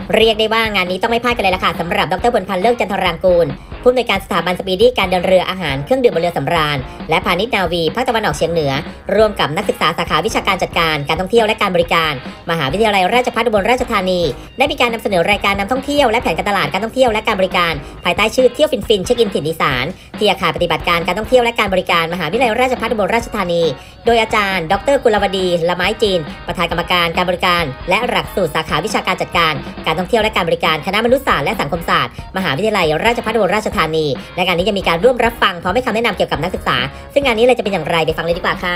เรียกได้ว่างานนี้ต้องไม่พลาดกันเลยล่ะค่ะสำหรับดร.บุญพันธ์เลิศจันทรางกูลผู้อำนวยการสถาบันสปีดี้การเดินเรืออาหารเครื่องดื่มบนเรือสำราญและพาณิชย์นาวีภาคตะวันออกเฉียงเหนือร่วมกับนักศึกษาสาขาวิชาการจัดการการท่องเที่ยวและการบริการมหาวิทยาลัยราชภัฏอุบลราชธานีได้มีการนำเสนอรายการนำท่องเที่ยวและแผนการตลาดการท่องเที่ยวและการบริการภายใต้ชื่อเที่ยวฟินเช็คอินถิ่นอีสานที่อาคารปฏิบัติการการท่องเที่ยวและการบริการมหาวิทยาลัยราชภัฏอุบลราชธานีโดยอาจารย์ดร.กุลวดีละไม้จีนประธานกรรมการการบริการและหลักสูตรสาขาวิชาการจัดการการท่องเที่ยวและการบริการคณะมนุษยศาสตร์และสังคมศาสตร์มหาวิทยาลัยราชภัฏอุบลราชธานีและงานนี้ยังมีการร่วมรับฟังพร้อมให้คำแนะนำเกี่ยวกับนักศึกษาซึ่งงานนี้เลยจะเป็นอย่างไรไปฟังเลยดีกว่าค่ะ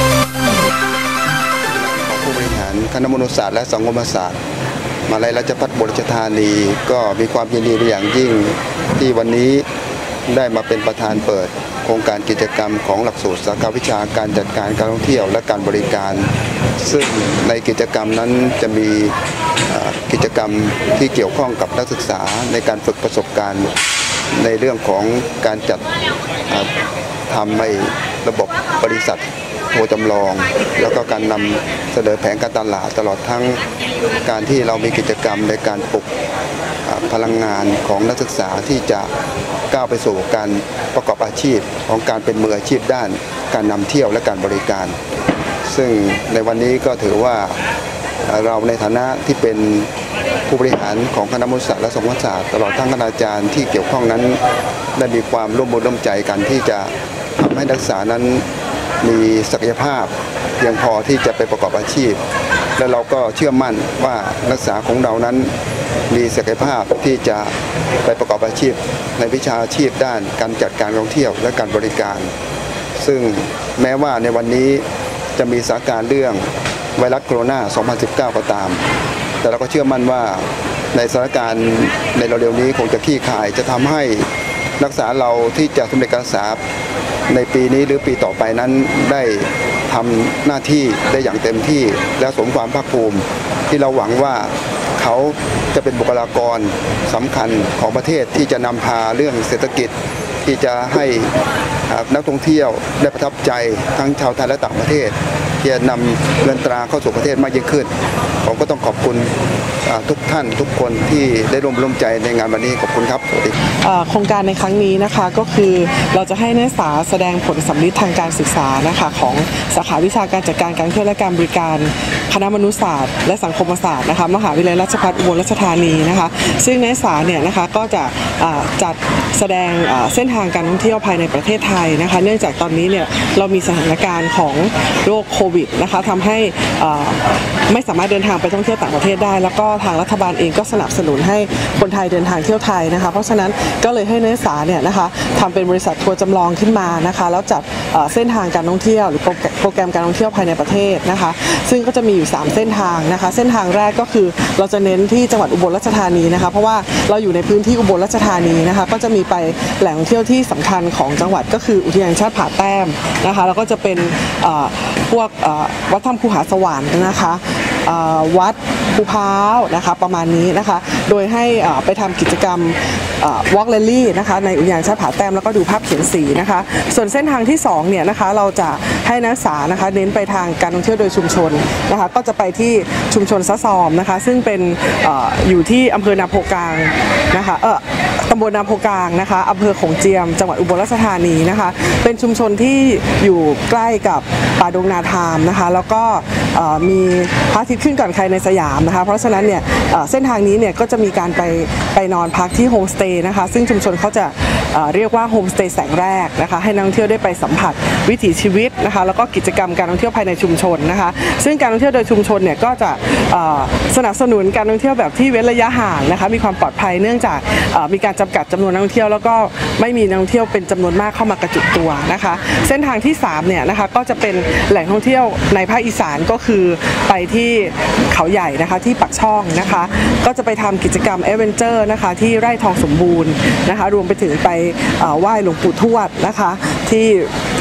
ของผู้บริหารคณะมนุษยศาสตร์และสังคมศาสตร์มหาวิทยาลัยราชภัฏอุบลราชธานีก็มีความยินดีเป็นอย่างยิ่งที่วันนี้ได้มาเป็นประธานเปิดโครงการกิจกรรมของหลักสูตรสาขาวิชาการจัดการการท่องเที่ยวและการบริการซึ่งในกิจกรรมนั้นจะมีกิจกรรมที่เกี่ยวข้องกับนักศึกษาในการฝึกประสบการณ์ในเรื่องของการจัดทำให้ระบบบริษัททัวร์จำลองแล้วก็การนำเสนอแผนการตลาดตลอดทั้งการที่เรามีกิจกรรมในการปลุกพลังงานของนักศึกษาที่จะก้าวไปสู่การประกอบอาชีพของการเป็นมืออาชีพด้านการนำเที่ยวและการบริการซึ่งในวันนี้ก็ถือว่าเราในฐานะที่เป็นผู้บริหารของคณะมนุษยศาสตร์และสังคมศาสตร์ตลอดทั้งคณาจารย์ที่เกี่ยวข้องนั้นได้มีความร่วมมือร่วมใจกันที่จะทำให้นักศึกษานั้นมีศักยภาพเพียงพอที่จะไปประกอบอาชีพและเราก็เชื่อมั่นว่านักศึกษาของเรานั้นมีศักยภาพที่จะไปประกอบอาชีพในวิชาชีพด้านการจัดการท่องเที่ยวและการบริการซึ่งแม้ว่าในวันนี้จะมีสถานการณ์เรื่องไวรัสโคโรนา 2019 ก็ตามแต่เราก็เชื่อมั่นว่าในสถานการณ์ในเร็วๆนี้คงจะคลี่คลายจะทำให้นักศึกษาเราที่จะสำเร็จการศึกษาในปีนี้หรือปีต่อไปนั้นได้ทำหน้าที่ได้อย่างเต็มที่และสมความภาคภูมิที่เราหวังว่าเขาจะเป็นบุคลากรสำคัญของประเทศที่จะนำพาเรื่องเศรษฐกิจที่จะให้นักท่องเที่ยวได้ประทับใจทั้งชาวไทยและต่างประเทศที่จะนำเงินตราเข้าสู่ประเทศมากยิ่งขึ้นผมก็ต้องขอบคุณทุกท่านทุกคนที่ได้ร่วมใจในงานวันนี้ขอบคุณครับโครงการในครั้งนี้นะคะก็คือเราจะให้นักศึกษาแสดงผลสำลิดทางการศึกษานะคะของสาขาวิชาการจัดการการท่องเที่ยวและการบริการคณะมนุษยศาสตร์และสังคมศาสตร์นะคะมหาวิทยาลัยราชภัฏอุบลราชธานีนะคะซึ่งนักศึกษาเนี่ยนะคะก็จะจัดแสดงเส้นทางการท่องเที่ยวภายในประเทศไทยนะคะเนื่องจากตอนนี้เนี่ยเรามีสถานการณ์ของโรคโควิดนะคะทำให้ไม่สามารถเดินทางไปท่องเที่ยวต่างประเทศได้แล้วก็ทางรัฐบาลเองก็สนับสนุนให้คนไทยเดินทางเที่ยวไทยนะคะเพราะฉะนั้นก็เลยให้นักศึกษาเนี่ยนะคะทำเป็นบริษัททัวร์จำลองขึ้นมานะคะแล้วจัดเส้นทางการท่องเที่ยวหรือโปรแกรมการท่องเที่ยวภายในประเทศนะคะซึ่งก็จะมีอยู่3เส้นทางนะคะเส้นทางแรกก็คือเราจะเน้นที่จังหวัดอุบลราชธานีนะคะเพราะว่าเราอยู่ในพื้นที่อุบลราชธานีนะคะก็จะมีไปแหล่งท่องเที่ยวที่สำคัญของจังหวัดก็คืออุทยานชาติผาแต้มนะคะแล้วก็จะเป็นพวกวัดถ้ำคูหาสวรรค์นะคะวัดภูพร้าวนะคะประมาณนี้นะคะโดยให้ไปทำกิจกรรมวอล์กแรลลี่นะคะในอุทยานชาติผาแต้มแล้วก็ดูภาพเขียนสีนะคะส่วนเส้นทางที่2เนี่ยนะคะเราจะให้นักศึกษานะคะเน้นไปทางการท่องเที่ยวโดยชุมชนนะคะก็จะไปที่ชุมชนซะซอมนะคะซึ่งเป็นอยู่ที่อำเภอนาโพกลางนะคะตำบลนาโพกลางนะคะอำเภอโขงเจียมจังหวัดอุบลราชธานีนะคะเป็นชุมชนที่อยู่ใกล้กับป่าดงนาทามนะคะแล้วก็มีพระอาทิตย์ขึ้นก่อนใครในสยามนะคะเพราะฉะนั้นเนี่ยเส้นทางนี้เนี่ยก็จะมีการไปนอนพักที่โฮมสเตย์นะคะซึ่งชุมชนเขาจะเรียกว่าโฮมสเตย์แสงแรกนะคะให้นักท่องเที่ยวได้ไปสัมผัสวิถีชีวิตนะคะแล้วก็กิจกรรมการท่องเที่ยวภายในชุมชนนะคะซึ่งการท่องเที่ยวโดยชุมชนเนี่ยก็จะสนับสนุนการท่องเที่ยวแบบที่เว้นระยะห่างนะคะมีความปลอดภัยเนื่องจากมีการจำกัดจำนวนนักท่องเที่ยวแล้วก็ไม่มีนักท่องเที่ยวเป็นจำนวนมากเข้ามากระจุกตัวนะคะเส้นทางที่3เนี่ยนะคะก็จะเป็นแหล่งท่องเที่ยวในภาคอีสานก็คือไปที่เขาใหญ่นะคะที่ปักช่องนะคะก็จะไปทำกิจกรรมแอดเวนเจอร์นะคะที่ไร่ทองสมบูรณ์นะคะรวมไปถึงไปไหว้หลวงปู่ทวดนะคะที่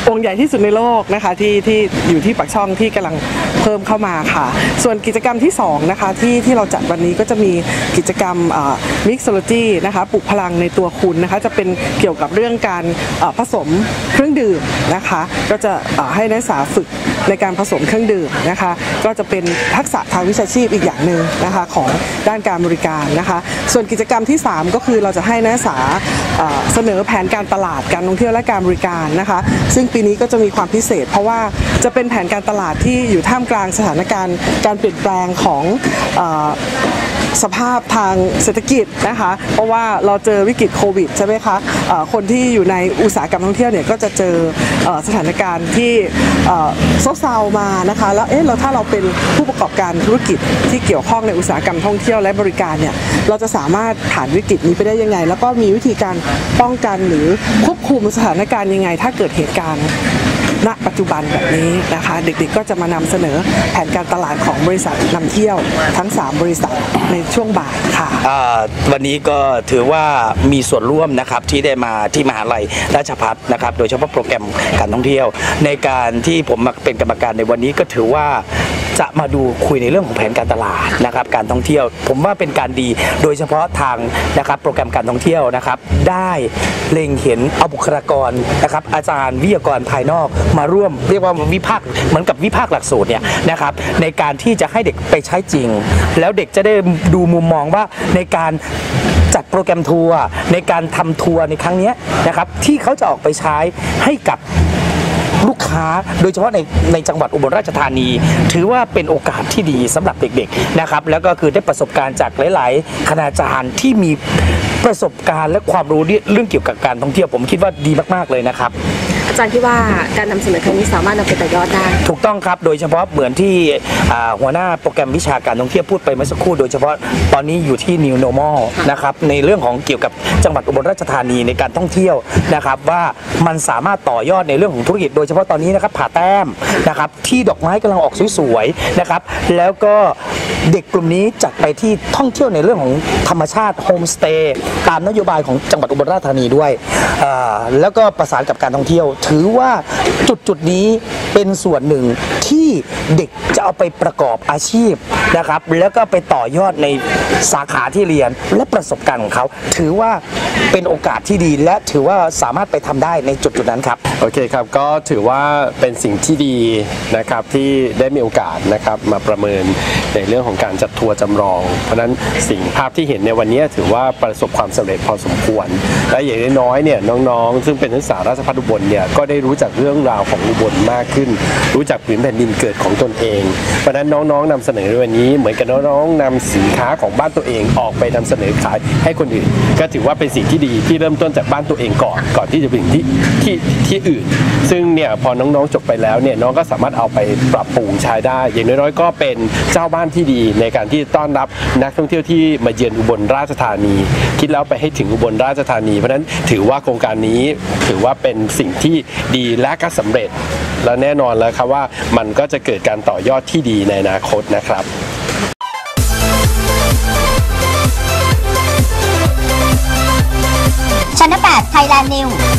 องค์ใหญ่ที่สุดในโลกนะคะที่อยู่ที่ปากช่องที่กำลังเพิ่มเข้ามาค่ะส่วนกิจกรรมที่2นะคะที่เราจัดวันนี้ก็จะมีกิจกรรมMixology นะคะปลุกพลังในตัวคุณนะคะจะเป็นเกี่ยวกับเรื่องการผสมเครื่องดื่มนะคะก็จะให้นักศึกษาฝึกในการผสมเครื่องดื่มนะคะก็จะเป็นทักษะทางวิชาชีพอีกอย่างหนึ่งนะคะของด้านการบริการนะคะส่วนกิจกรรมที่3ก็คือเราจะให้นักศึกษาเสนอแผนการตลาดการท่องเที่ยวและการบริการนะคะซึ่งปีนี้ก็จะมีความพิเศษเพราะว่าจะเป็นแผนการตลาดที่อยู่ท่ามกลางสถานการณ์การเปลี่ยนแปลงของสภาพทางเศรษฐกิจนะคะเพราะว่าเราเจอวิกฤตโควิดใช่ไหมคะคนที่อยู่ในอุตสาหกรรมท่องเที่ยวเนี่ยก็จะเจอสถานการณ์ที่ซบเซามานะคะแล้วถ้าเราเป็นผู้ประกอบการธุรกิจที่เกี่ยวข้องในอุตสาหกรรมท่องเที่ยวและบริการเนี่ยเราจะสามารถผ่านวิกฤตนี้ไปได้ยังไงแล้วก็มีวิธีการป้องกันหรือควบคุมสถานการณ์ยังไงถ้าเกิดเหตุการณ์ณปัจจุบันแบบนี้นะคะเด็กๆก็จะมานำเสนอแผนการตลาดของบริษัทนำเที่ยวทั้ง3บริษัทในช่วงบ่ายค่ะวันนี้ก็ถือว่ามีส่วนร่วมนะครับที่ได้มาที่มหาลัยราชภัฏนะครับโดยเฉพาะโปรแกรมการท่องเที่ยวในการที่ผมมาเป็นกรรมการในวันนี้ก็ถือว่าจะมาดูคุยในเรื่องของแผนการตลาดนะครับการท่องเที่ยวผมว่าเป็นการดีโดยเฉพาะทางนะครับโปรแกรมการท่องเที่ยวนะครับได้เล็งเห็นเอาบุคลากรนะครับอาจารย์วิทยากรภายนอกมาร่วมเรียกว่าวิพากษ์เหมือนกับวิพากษ์หลักสูตรเนี่ยนะครับในการที่จะให้เด็กไปใช้จริงแล้วเด็กจะได้ดูมุมมองว่าในการจัดโปรแกรมทัวร์ในการทำทัวร์ในครั้งนี้นะครับที่เขาจะออกไปใช้ให้กับลูกค้าโดยเฉพาะในจังหวัดอุบลราชธานีถือว่าเป็นโอกาสที่ดีสำหรับเด็กๆนะครับแล้วก็คือได้ประสบการณ์จากหลายๆคณาจารย์ที่มีประสบการณ์และความรู้เรื่องเกี่ยวกับการท่องเที่ยวผมคิดว่าดีมากๆเลยนะครับอาจารย์คิดว่าการนำเสนอครั้งนี้สามารถนำไปต่อยอดได้ถูกต้องครับโดยเฉพาะเหมือนที่หัวหน้าโปรแกรมวิชาการท่องเที่ยวพูดไปเมื่อสักครู่โดยเฉพาะตอนนี้อยู่ที่ New Normal นะครับในเรื่องของเกี่ยวกับจังหวัดอุบลราชธานีในการท่องเที่ยวนะครับว่ามันสามารถต่อยอดในเรื่องของธุรกิจโดยเฉพาะตอนนี้นะครับผาแต้มนะครับที่ดอกไม้กำลังออกสวยๆนะครับแล้วก็เด็กกลุ่มนี้จัดไปที่ท่องเที่ยวในเรื่องของธรรมชาติโฮมสเตย์ตามนโยบายของจังหวัดอุบลราชธานีด้วยแล้วก็ประสานกับการท่องเที่ยวถือว่าจุดนี้เป็นส่วนหนึ่งที่เด็กจะเอาไปประกอบอาชีพนะครับแล้วก็ไปต่อยอดในสาขาที่เรียนและประสบการณ์ของเขาถือว่าเป็นโอกาสที่ดีและถือว่าสามารถไปทำได้ในจุดนั้นครับโอเคครับก็ถือว่าเป็นสิ่งที่ดีนะครับที่ได้มีโอกาสนะครับมาประเมินในเรื่องของการจัดทัวร์จำลองเพราะฉะนั้นสิ่งภาพที่เห็นในวันนี้ถือว่าประสบความสำเร็จพอสมควรและอย่างน้อยเนี่ยน้องๆซึ่งเป็นนักศึกษาราชภัฏอุบลเนี่ยก็ได้รู้จักเรื่องราวของอุบลมากขึ้นรู้จักผืนแผ่นดินเกิดของตนเองเพราะฉะนั้นน้องๆนำเสนอในวันนี้เหมือนกับน้องๆนำสินค้าของบ้านตัวเองออกไปนำเสนอขายให้คนอื่นก็ถือว่าเป็นสิ่งที่ดีที่เริ่มต้นจากบ้านตัวเองก่อนที่จะไปถึงที่อื่นซึ่งเนี่ยพอน้องๆจบไปแล้วเนี่ยน้องก็สามารถเอาไปปรับปรุงใช้ได้อย่างน้อยๆก็เป็นเจ้าบ้านที่ดีในการที่ต้อนรับนักท่องเที่ยวที่มาเยือนอุบลราชธานีคิดแล้วไปให้ถึงอุบลราชธานีเพราะฉะนั้นถือว่าโครงการนี้ถือว่าเป็นสิ่งที่ดีและก็สำเร็จและแน่นอนแล้วครับว่ามันก็จะเกิดการต่อยอดที่ดีในอนาคตนะครับ Channel 8 Thailand News